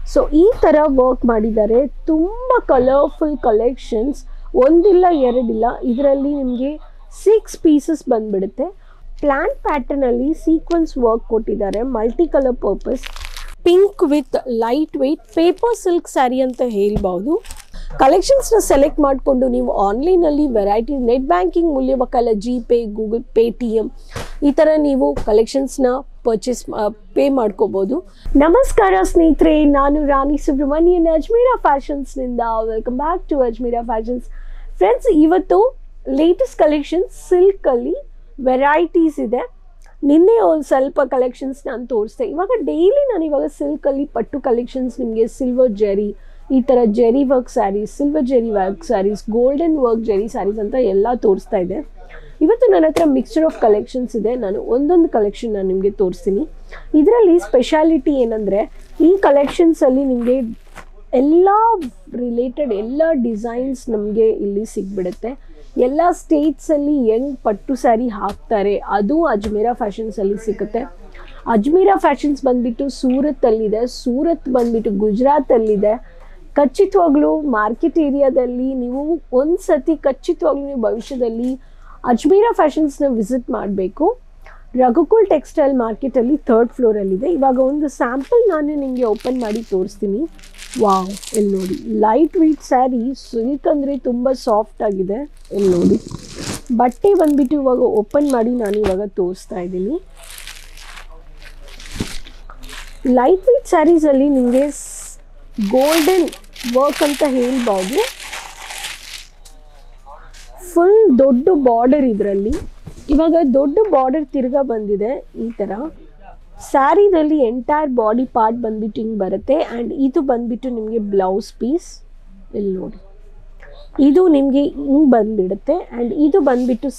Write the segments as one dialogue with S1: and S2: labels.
S1: So ಈ ಥರ work ಮಾಡಿದ್ದಾರೆ. ತುಂಬ ಕಲರ್ಫುಲ್ ಕಲೆಕ್ಷನ್ಸ್, ಒಂದಿಲ್ಲ ಎರಡಿಲ್ಲ. ಇದರಲ್ಲಿ ನಿಮಗೆ 6 ಪೀಸಸ್ ಬಂದ್ಬಿಡುತ್ತೆ. ಪ್ಲಾಂಟ್ ಪ್ಯಾಟರ್ನಲ್ಲಿ ಸೀಕ್ವೆನ್ಸ್ ವರ್ಕ್ ಕೊಟ್ಟಿದ್ದಾರೆ, multi colour purpose. Pink with light weight paper silk saree ಅಂತ ಹೇಳ್ಬೋದು. ಕಲೆಕ್ಷನ್ಸ್ನ ಸೆಲೆಕ್ಟ್ ಮಾಡಿಕೊಂಡು ನೀವು ಆನ್ಲೈನಲ್ಲಿ ವೆರೈಟಿ ನೆಟ್ ಬ್ಯಾಂಕಿಂಗ್ ಮೂಲಕಲ್ಲ ಜಿಪೇ, ಗೂಗಲ್ ಪೇ, ಟಿಎಮ್ ಈ ಥರ ನೀವು ಕಲೆಕ್ಷನ್ಸ್ನ ಪೇ ಮಾಡ್ಕೋಬೋದು. ನಮಸ್ಕಾರ ಸ್ನೇಹಿತರೆ, ನಾನು ರಾಣಿ ಸುಬ್ರಹ್ಮಣ್ಯನ್ ಅಜ್ಮೀರಾ ಫ್ಯಾಷನ್ಸ್ನಿಂದ. Welcome back to Ajmeera fashions. Friends, ಇವತ್ತು ಲೇಟೆಸ್ಟ್ ಕಲೆಕ್ಷನ್ಸ್ ಸಿಲ್ಕಲ್ಲಿ ವೆರೈಟೀಸ್ ಇದೆ. ನಿನ್ನೆ ಒಂದು ಸ್ವಲ್ಪ ಕಲೆಕ್ಷನ್ಸ್ ನಾನು ತೋರಿಸ್ದೆ. ಇವಾಗ ಡೈಲಿ ನಾನು ಇವಾಗ ಸಿಲ್ಕಲ್ಲಿ ಪಟ್ಟು ಕಲೆಕ್ಷನ್ಸ್ ನಿಮಗೆ ಸಿಲ್ವರ್ ಜೆರಿ, ಈ ಥರ zari work sarees, silver zari work sarees, golden work zari sarees ಅಂತ ಎಲ್ಲ ತೋರಿಸ್ತಾ ಇದೆ. ಇವತ್ತು ನನ್ನ ಹತ್ರ ಮಿಕ್ಸ್ಚರ್ ಆಫ್ ಕಲೆಕ್ಷನ್ಸ್ ಇದೆ. ನಾನು ಒಂದೊಂದು ಕಲೆಕ್ಷನ್ ನಾನು ನಿಮಗೆ ತೋರಿಸ್ತೀನಿ. ಇದರಲ್ಲಿ ಸ್ಪೆಷಾಲಿಟಿ ಏನಂದರೆ, ಈ ಕಲೆಕ್ಷನ್ಸಲ್ಲಿ ನಿಮಗೆ ಎಲ್ಲ ರಿಲೇಟೆಡ್ ಎಲ್ಲ ಡಿಸೈನ್ಸ್ ನಮಗೆ ಇಲ್ಲಿ ಸಿಗ್ಬಿಡುತ್ತೆ. ಎಲ್ಲ ಸ್ಟೇಟ್ಸಲ್ಲಿ ಹೆಂಗೆ ಪಟ್ಟು ಸ್ಯಾರಿ ಹಾಕ್ತಾರೆ ಅದು ಅಜ್ಮೀರಾ ಫ್ಯಾಷನ್ಸಲ್ಲಿ ಸಿಗುತ್ತೆ. ಅಜ್ಮೀರಾ ಫ್ಯಾಷನ್ಸ್ ಬಂದುಬಿಟ್ಟು ಸೂರತ್ತಲ್ಲಿದೆ, ಸೂರತ್ ಬಂದುಬಿಟ್ಟು ಗುಜರಾತಲ್ಲಿದೆ. ಖಚಿತವಾಗ್ಲೂ ಮಾರ್ಕೆಟ್ ಏರಿಯಾದಲ್ಲಿ ನೀವು ಒಂದು ಸತಿ ಖಚಿತವಾಗ್ಲೂ ನೀವು ಭವಿಷ್ಯದಲ್ಲಿ ಅಜ್ಮೀರಾ ಫ್ಯಾಷನ್ಸ್ನ ವಿಸಿಟ್ ಮಾಡಬೇಕು. ರಘುಕುಲ್ ಟೆಕ್ಸ್ಟೈಲ್ ಮಾರ್ಕೆಟಲ್ಲಿ 3rd ಫ್ಲೋರಲ್ಲಿದೆ. ಇವಾಗ ಒಂದು ಸ್ಯಾಂಪಲ್ ನಾನು ನಿಮಗೆ ಓಪನ್ ಮಾಡಿ ತೋರಿಸ್ತೀನಿ. ವಾವ್, ಇಲ್ಲಿ ನೋಡಿ, ಲೈಟ್ ವೆಯ್ಟ್ ಸ್ಯಾರಿ, ಸಿಲ್ಕ್ ಅಂದರೆ ತುಂಬ ಸಾಫ್ಟ್ ಆಗಿದೆ. ಇಲ್ಲಿ ನೋಡಿ, ಬಟ್ಟೆ ಬಂದುಬಿಟ್ಟು ಇವಾಗ ಓಪನ್ ಮಾಡಿ ನಾನು ಇವಾಗ ತೋರಿಸ್ತಾ ಇದ್ದೀನಿ. ಲೈಟ್ ವೆಯ್ಟ್ ಸ್ಯಾರೀಸಲ್ಲಿ ನಿಮಗೆ ಗೋಲ್ಡನ್ ವರ್ಕ್ ಅಂತ ಹೇಳ್ಬೋದು. ಫುಲ್ ದೊಡ್ಡ ಬಾರ್ಡರ್, ಇದರಲ್ಲಿ ಇವಾಗ ದೊಡ್ಡ ಬಾರ್ಡರ್ ತಿರ್ಗಾ ಬಂದಿದೆ. ಈ ಥರ ಸ್ಯಾರಿನಲ್ಲಿ ಎಂಟೈರ್ ಬಾಡಿ ಪಾರ್ಟ್ ಬಂದ್ಬಿಟ್ಟು ಹಿಂಗೆ ಬರುತ್ತೆ. ಆ್ಯಂಡ್ ಇದು ಬಂದ್ಬಿಟ್ಟು ನಿಮಗೆ ಬ್ಲೌಸ್ ಪೀಸ್. ಇಲ್ಲಿ ನೋಡಿ, ಇದು ನಿಮಗೆ ಹಿಂಗೆ ಬಂದುಬಿಡುತ್ತೆ. ಆ್ಯಂಡ್ ಇದು ಬಂದ್ಬಿಟ್ಟು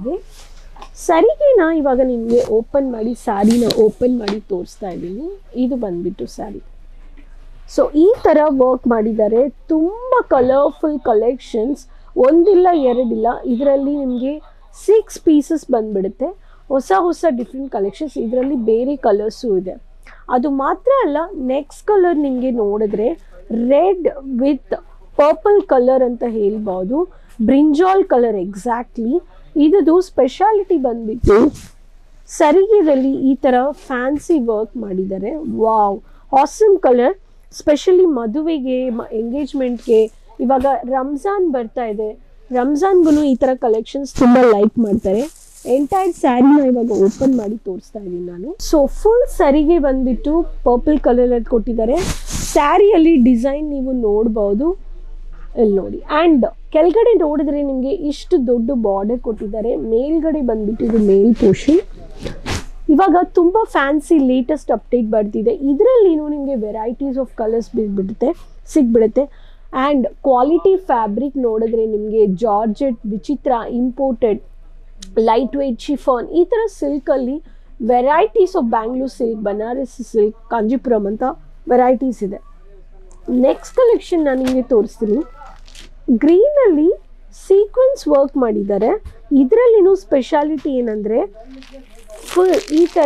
S1: ಸರಿಗೆನ ಇವಾಗ ನಿಮಗೆ ಓಪನ್ ಮಾಡಿ ಸ್ಯಾರಿನ ಓಪನ್ ಮಾಡಿ ತೋರಿಸ್ತಾ ಇದ್ದೀನಿ. ಇದು ಬಂದ್ಬಿಟ್ಟು ಸ್ಯಾರಿ. ಸೊ ಈ ಥರ ವರ್ಕ್ ಮಾಡಿದ್ದಾರೆ. ತುಂಬ ಕಲರ್ಫುಲ್ ಕಲೆಕ್ಷನ್ಸ್, ಒಂದಿಲ್ಲ ಎರಡಿಲ್ಲ. ಇದರಲ್ಲಿ ನಿಮಗೆ 6 ಪೀಸಸ್ ಬಂದ್ಬಿಡುತ್ತೆ. ಹೊಸ ಡಿಫ್ರೆಂಟ್ ಕಲೆಕ್ಷನ್ಸ್, ಇದರಲ್ಲಿ ಬೇರೆ ಕಲರ್ಸು ಇದೆ. ಅದು ಮಾತ್ರ ಅಲ್ಲ, ನೆಕ್ಸ್ಟ್ ಕಲರ್ ನಿಮಗೆ ನೋಡಿದ್ರೆ ರೆಡ್ ವಿತ್ ಪರ್ಪಲ್ ಕಲರ್ ಅಂತ ಹೇಳ್ಬೋದು. Brinjal colour exactly. ಇದು ಸ್ಪೆಷಾಲಿಟಿ ಬಂದ್ಬಿಟ್ಟು ಸರಿಗೆದಲ್ಲಿ ಈ ಥರ ಫ್ಯಾನ್ಸಿ ವರ್ಕ್ ಮಾಡಿದ್ದಾರೆ. Wow, awesome colour. ಸ್ಪೆಷಲಿ ಮದುವೆಗೆ, ಎಂಗೇಜ್ಮೆಂಟ್ಗೆ, ಇವಾಗ ರಂಜಾನ್ ಬರ್ತಾ ಇದೆ, ರಂಜಾನ್ಗೂ ಈ ಥರ ಕಲೆಕ್ಷನ್ಸ್ ತುಂಬ ಲೈಕ್ ಮಾಡ್ತಾರೆ. ಎಂಟೈರ್ ಸ್ಯಾರಿನ ಇವಾಗ ಓಪನ್ ಮಾಡಿ ತೋರಿಸ್ತಾ ಇದ್ದೀನಿ ನಾನು. ಸೊ ಫುಲ್ ಸ್ಯಾರಿಗೆ ಬಂದ್ಬಿಟ್ಟು ಪರ್ಪಲ್ ಕಲರ್ ಅದು ಕೊಟ್ಟಿದ್ದಾರೆ. ಸ್ಯಾರಿಯಲ್ಲಿ ಡಿಸೈನ್ ನೀವು ನೋಡ್ಬೋದು, ಇಲ್ಲಿ ನೋಡಿ. ಆ್ಯಂಡ್ ಕೆಳಗಡೆ ನೋಡಿದ್ರೆ ನಿಮಗೆ ಇಷ್ಟು ದೊಡ್ಡ ಬಾರ್ಡರ್ ಕೊಟ್ಟಿದ್ದಾರೆ. ಮೇಲ್ಗಡೆ ಬಂದ್ಬಿಟ್ಟು ಇದು ಮೇಲ್ ಪೋರ್ಷನ್. ಇವಾಗ ತುಂಬ ಫ್ಯಾನ್ಸಿ ಲೇಟೆಸ್ಟ್ ಅಪ್ಡೇಟ್ ಬರ್ತಿದೆ. ಇದರಲ್ಲಿನೂ ನಿಮಗೆ ವೆರೈಟೀಸ್ ಆಫ್ ಕಲರ್ಸ್ ಸಿಗ್ಬಿಡುತ್ತೆ. ಆ್ಯಂಡ್ ಕ್ವಾಲಿಟಿ ಫ್ಯಾಬ್ರಿಕ್ ನೋಡಿದ್ರೆ ನಿಮಗೆ ಜಾರ್ಜೆಟ್, ವಿಚಿತ್ರ, ಇಂಪೋರ್ಟೆಡ್, ಲೈಟ್ ವೆಯ್ಟ್, ಶಿಫಾನ್ ಈ ಥರ ಸಿಲ್ಕಲ್ಲಿ varieties of Bangalore silk, Banarasi silk, Kanchipuram ಅಂತ ವೆರೈಟೀಸ್ ಇದೆ. ನೆಕ್ಸ್ಟ್ ಕಲೆಕ್ಷನ್ ನಾನು ನಿಮಗೆ ತೋರಿಸ್ತೀನಿ. ಗ್ರೀನಲ್ಲಿ ಸೀಕ್ವೆನ್ಸ್ ವರ್ಕ್ ಮಾಡಿದ್ದಾರೆ. ಇದರಲ್ಲಿನೂ ಸ್ಪೆಷಾಲಿಟಿ ಏನಂದರೆ, ಫುಲ್ ಈ ಥರ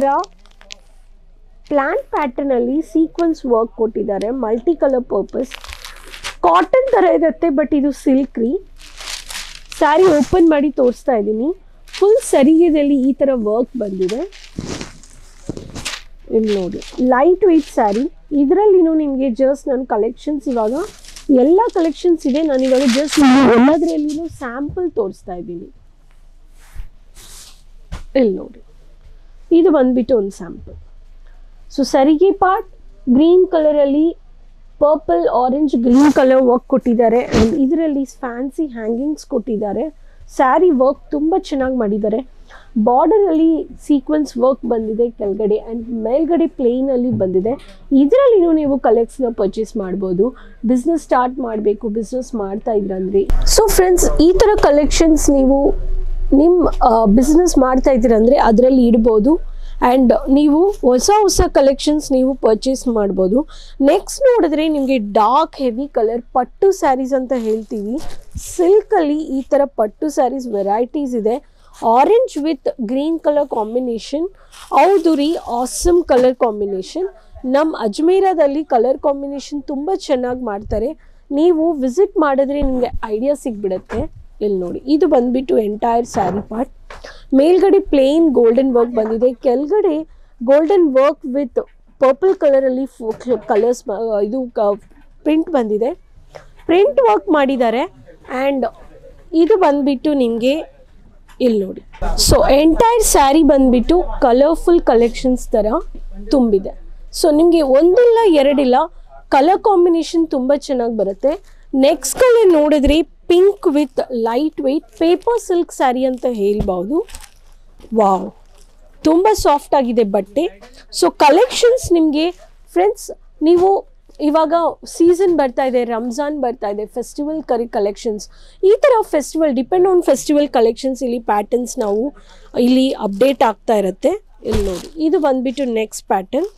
S1: ಪ್ಲಾಂಟ್ ಪ್ಯಾಟರ್ನಲ್ಲಿ ಸೀಕ್ವೆನ್ಸ್ ವರ್ಕ್ ಕೊಟ್ಟಿದ್ದಾರೆ, ಮಲ್ಟಿ ಕಲರ್ ಪರ್ಪಸ್. ಕಾಟನ್ ಥರ ಇರುತ್ತೆ, ಬಟ್ ಇದು ಸಿಲ್ಕ್ ರೀ. ಸ್ಯಾರಿ ಓಪನ್ ಮಾಡಿ ತೋರಿಸ್ತಾ ಇದ್ದೀನಿ. ಫುಲ್ ಸರಿಗೆದಲ್ಲಿ ಈ ಥರ ವರ್ಕ್ ಬಂದಿದೆ. ಇಲ್ಲಿ ನೋಡಿ, ಲೈಟ್ ವೆಯ್ಟ್ ಸ್ಯಾರಿ. ಇದರಲ್ಲಿನೂ ನಿಮಗೆ ಜಸ್ಟ್ ನಾನು ಕಲೆಕ್ಷನ್ಸ್, ಇವಾಗ ಎಲ್ಲ ಕಲೆಕ್ಷನ್ಸ್ ಇದೆ. ನಾನು ಇವಾಗ ಜಸ್ಟ್ ಎಲ್ಲದರಲ್ಲಿನೂ ಸ್ಯಾಂಪಲ್ ತೋರಿಸ್ತಾ ಇದ್ದೀನಿ. ಇಲ್ಲಿ ನೋಡಿ, ಇದು ಬಂದ್ಬಿಟ್ಟು ಒಂದು ಸ್ಯಾಂಪಲ್. ಸೊ ಸರಿಗೆ ಪಾರ್ಟ್ ಗ್ರೀನ್ ಕಲರಲ್ಲಿ purple, orange, green colour work ಕೊಟ್ಟಿದ್ದಾರೆ. ಆ್ಯಂಡ್ ಇದರಲ್ಲಿ ಫ್ಯಾನ್ಸಿ ಹ್ಯಾಂಗಿಂಗ್ಸ್ ಕೊಟ್ಟಿದ್ದಾರೆ. ಸ್ಯಾರಿ ವರ್ಕ್ ತುಂಬ ಚೆನ್ನಾಗಿ ಮಾಡಿದ್ದಾರೆ. ಬಾರ್ಡರಲ್ಲಿ ಸೀಕ್ವೆನ್ಸ್ ವರ್ಕ್ ಬಂದಿದೆ ಕೆಳಗಡೆ, ಆ್ಯಂಡ್ ಮೇಲ್ಗಡೆ ಪ್ಲೇನಲ್ಲಿ ಬಂದಿದೆ. ಇದರಲ್ಲಿನೂ ನೀವು ಕಲೆಕ್ಷನ್ನ ಪರ್ಚೇಸ್ ಮಾಡ್ಬೋದು. ಬಿಸ್ನೆಸ್ ಸ್ಟಾರ್ಟ್ ಮಾಡಬೇಕು, ಬಿಸ್ನೆಸ್ ಮಾಡ್ತಾ ಇದ್ರಂದ್ರೆ. ಸೊ ಫ್ರೆಂಡ್ಸ್, ಈ ಥರ ಕಲೆಕ್ಷನ್ಸ್ ನೀವು ನಿಮ್ಮ ಬಿಸ್ನೆಸ್ ಮಾಡ್ತಾ ಇದ್ದೀರಂದರೆ ಅದರಲ್ಲಿ ಇಡ್ಬೋದು. ಆ್ಯಂಡ್ ನೀವು ಹೊಸ ಕಲೆಕ್ಷನ್ಸ್ ನೀವು ಪರ್ಚೇಸ್ ಮಾಡ್ಬೋದು. ನೆಕ್ಸ್ಟ್ ನೋಡಿದ್ರೆ ನಿಮಗೆ ಡಾರ್ಕ್ ಹೆವಿ ಕಲರ್ ಪಟ್ಟು ಸ್ಯಾರೀಸ್ ಅಂತ ಹೇಳ್ತೀವಿ. ಸಿಲ್ಕಲ್ಲಿ ಈ ಥರ ಪಟ್ಟು ಸ್ಯಾರೀಸ್ ವೆರೈಟೀಸ್ ಇದೆ. Orange with green colour combination. ಹೌದು ರೀ, ಆಸಮ್ ಕಲರ್ ಕಾಂಬಿನೇಷನ್. ನಮ್ಮ ಅಜ್ಮೇರದಲ್ಲಿ ಕಲರ್ ಕಾಂಬಿನೇಷನ್ ತುಂಬ ಚೆನ್ನಾಗಿ ಮಾಡ್ತಾರೆ. ನೀವು ವಿಸಿಟ್ ಮಾಡಿದ್ರೆ ನಿಮಗೆ ಐಡಿಯಾ ಸಿಗ್ಬಿಡುತ್ತೆ. ಇಲ್ಲಿ ನೋಡಿ, ಇದು ಬಂದ್ಬಿಟ್ಟು ಎಂಟೈರ್ ಸ್ಯಾರಿ ಪಾರ್ಟ್. ಮೇಲ್ಗಡೆ ಪ್ಲೇನ್ ಗೋಲ್ಡನ್ ವರ್ಕ್ ಬಂದಿದೆ, ಕೆಳಗಡೆ ಗೋಲ್ಡನ್ ವರ್ಕ್ ವಿತ್ ಪರ್ಪಲ್ ಕಲರಲ್ಲಿ ಕಲರ್ಸ್ ಇದು ಪ್ರಿಂಟ್ ಬಂದಿದೆ. ಪ್ರಿಂಟ್ ವರ್ಕ್ ಮಾಡಿದ್ದಾರೆ. ಆ್ಯಂಡ್ ಇದು ಬಂದ್ಬಿಟ್ಟು ನಿಮಗೆ ಇಲ್ಲಿ ನೋಡಿ. ಸೊ ಎಂಟೈರ್ ಸ್ಯಾರಿ ಬಂದ್ಬಿಟ್ಟು ಕಲರ್ಫುಲ್ ಕಲೆಕ್ಷನ್ಸ್ ಥರ ತುಂಬಿದೆ. ಸೊ ನಿಮಗೆ ಒಂದಿಲ್ಲ ಎರಡಿಲ್ಲ, ಕಲರ್ ಕಾಂಬಿನೇಷನ್ ತುಂಬ ಚೆನ್ನಾಗಿ ಬರುತ್ತೆ. ನೆಕ್ಸ್ಟ್ ಕಲರ್ ನೋಡಿದ್ರೆ pink with light weight paper silk saree ಅಂತ ಹೇಳ್ಬೋದು. ವಾವ್, ತುಂಬ ಸಾಫ್ಟ್ ಆಗಿದೆ ಬಟ್ಟೆ. ಸೊ ಕಲೆಕ್ಷನ್ಸ್ ನಿಮಗೆ ಫ್ರೆಂಡ್ಸ್, ನೀವು ಇವಾಗ ಸೀಸನ್ ಬರ್ತಾ ಇದೆ, ರಂಜಾನ್ ಬರ್ತಾ ಇದೆ, ಫೆಸ್ಟಿವಲ್ ಕಲೆಕ್ಷನ್ಸ್, ಈ ಥರ festival depend on festival collections ಇಲ್ಲಿ ಪ್ಯಾಟರ್ನ್ಸ್ ನಾವು ಇಲ್ಲಿ ಅಪ್ಡೇಟ್ ಆಗ್ತಾ ಇರುತ್ತೆ. ಇಲ್ಲಿ ನೋಡಿ, ಇದು ಬಂದ್ಬಿಟ್ಟು ನೆಕ್ಸ್ಟ್ ಪ್ಯಾಟರ್ನ್.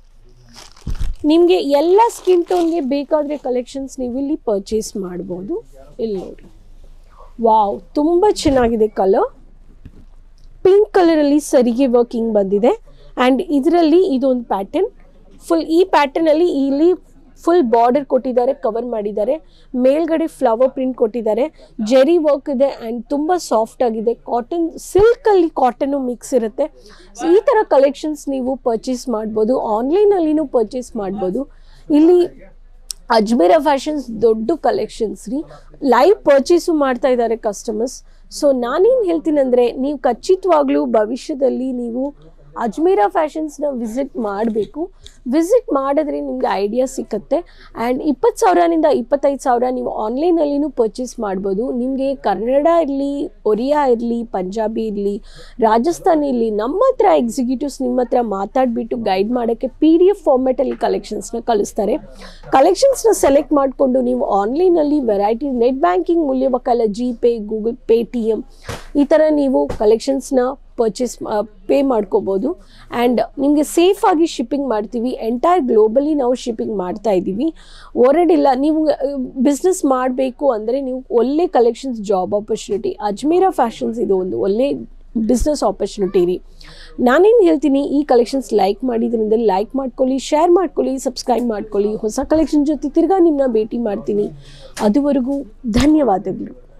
S1: ನಿಮಗೆ ಎಲ್ಲ ಸ್ಕಿನ್ ಟೋನ್ಗೆ ಬೇಕಾದರೆ ಕಲೆಕ್ಷನ್ಸ್ ನೀವು ಇಲ್ಲಿ ಪರ್ಚೇಸ್ ಮಾಡ್ಬೋದು. ಇಲ್ಲಿ ನೋಡಿ, ವಾವ್, ತುಂಬ ಚೆನ್ನಾಗಿದೆ ಕಲರ್. ಪಿಂಕ್ ಕಲರಲ್ಲಿ ಸರಿಗೆ ವರ್ಕಿಂಗ್ ಬಂದಿದೆ. ಆ್ಯಂಡ್ ಇದರಲ್ಲಿ ಇದೊಂದು ಪ್ಯಾಟರ್ನ್ ಫುಲ್, ಈ ಪ್ಯಾಟರ್ನಲ್ಲಿ ಇಲ್ಲಿ ಫುಲ್ ಬಾರ್ಡರ್ ಕೊಟ್ಟಿದ್ದಾರೆ, ಕವರ್ ಮಾಡಿದ್ದಾರೆ. ಮೇಲ್ಗಡೆ ಫ್ಲವರ್ ಪ್ರಿಂಟ್ ಕೊಟ್ಟಿದ್ದಾರೆ, ಜೆರಿ ವರ್ಕ್ ಇದೆ. ಆ್ಯಂಡ್ ತುಂಬ ಸಾಫ್ಟ್ ಆಗಿದೆ. ಕಾಟನ್ ಸಿಲ್ಕಲ್ಲಿ ಕಾಟನ್ನು ಮಿಕ್ಸ್ ಇರುತ್ತೆ. ಸೊ ಈ ಥರ ಕಲೆಕ್ಷನ್ಸ್ ನೀವು ಪರ್ಚೇಸ್ ಮಾಡ್ಬೋದು, ಆನ್ಲೈನಲ್ಲಿನೂ ಪರ್ಚೇಸ್ ಮಾಡ್ಬೋದು. ಇಲ್ಲಿ ಅಜ್ಮೇರ ಫ್ಯಾಷನ್ಸ್ ದೊಡ್ಡ ಕಲೆಕ್ಷನ್ಸ್ ರೀ, ಲೈವ್ ಪರ್ಚೇಸು ಮಾಡ್ತಾ ಇದ್ದಾರೆ ಕಸ್ಟಮರ್ಸ್. ಸೊ ನಾನೇನು ಹೇಳ್ತೀನಿ ಅಂದರೆ, ನೀವು ಖಚಿತವಾಗ್ಲೂ ಭವಿಷ್ಯದಲ್ಲಿ ನೀವು ಅಜ್ಮೇರ ಫ್ಯಾಷನ್ಸ್ನ ವಿಸಿಟ್ ಮಾಡಬೇಕು. ವಿಸಿಟ್ ಮಾಡಿದ್ರೆ ನಿಮಗೆ ಐಡಿಯಾ ಸಿಕ್ಕತ್ತೆ. ಆ್ಯಂಡ್ 20,000 25,000 ನೀವು ಆನ್ಲೈನಲ್ಲಿನೂ ಪರ್ಚೇಸ್ ಮಾಡ್ಬೋದು. ನಿಮಗೆ ಕನ್ನಡ ಇರಲಿ, ಒರಿಯಾ ಇರಲಿ, ಪಂಜಾಬಿ ಇರಲಿ, ರಾಜಸ್ಥಾನಿ ಇರಲಿ, ನಮ್ಮ ಹತ್ರ ಎಕ್ಸಿಕ್ಯೂಟಿವ್ಸ್ ನಿಮ್ಮ ಹತ್ರ ಮಾತಾಡಿಬಿಟ್ಟು ಗೈಡ್ ಮಾಡೋಕ್ಕೆ PDF ಫಾರ್ಮ್ಯಾಟಲ್ಲಿ ಕಲೆಕ್ಷನ್ಸ್ನ ಕಳಿಸ್ತಾರೆ. ಕಲೆಕ್ಷನ್ಸ್ನ ಸೆಲೆಕ್ಟ್ ಮಾಡಿಕೊಂಡು ನೀವು ಆನ್ಲೈನಲ್ಲಿ ವೆರೈಟಿ ನೆಟ್ ಬ್ಯಾಂಕಿಂಗ್ ಮೂಲಕಲ್ಲ, GPay, Google Pay, TM ಈ ಥರ ನೀವು ಕಲೆಕ್ಷನ್ಸ್ನ ಪರ್ಚೇಸ್ ಪೇ ಮಾಡ್ಕೋಬೋದು. ಆ್ಯಂಡ್ ನಿಮಗೆ ಸೇಫಾಗಿ ಶಿಪ್ಪಿಂಗ್ ಮಾಡ್ತೀವಿ. ಎಂಟೈರ್ ಗ್ಲೋಬಲಿ ನಾವು ಶಿಪ್ಪಿಂಗ್ ಮಾಡ್ತಾ ಇದ್ದೀವಿ. ಹೊರಡಿಲ್ಲ, ನೀವು ಬಿಸ್ನೆಸ್ ಮಾಡಬೇಕು ಅಂದರೆ ನೀವು ಒಳ್ಳೆ collections, job opportunity, Ajmera fashions ಇದು ಒಂದು ಒಳ್ಳೆ ಬಿಸ್ನೆಸ್ ಆಪರ್ಚುನಿಟಿ ರೀ. ನಾನೇನು ಹೇಳ್ತೀನಿ, ಈ ಕಲೆಕ್ಷನ್ಸ್ ಲೈಕ್ ಮಾಡಿದ್ರಿಂದ ಲೈಕ್ ಮಾಡ್ಕೊಳ್ಳಿ, ಶೇರ್ ಮಾಡ್ಕೊಳ್ಳಿ, ಸಬ್ಸ್ಕ್ರೈಬ್ ಮಾಡ್ಕೊಳ್ಳಿ. ಹೊಸ ಕಲೆಕ್ಷನ್ ಜೊತೆ ತಿರ್ಗಾ ನಿಮ್ಮನ್ನ ಭೇಟಿ ಮಾಡ್ತೀನಿ. ಅದುವರೆಗೂ ಧನ್ಯವಾದಗಳು.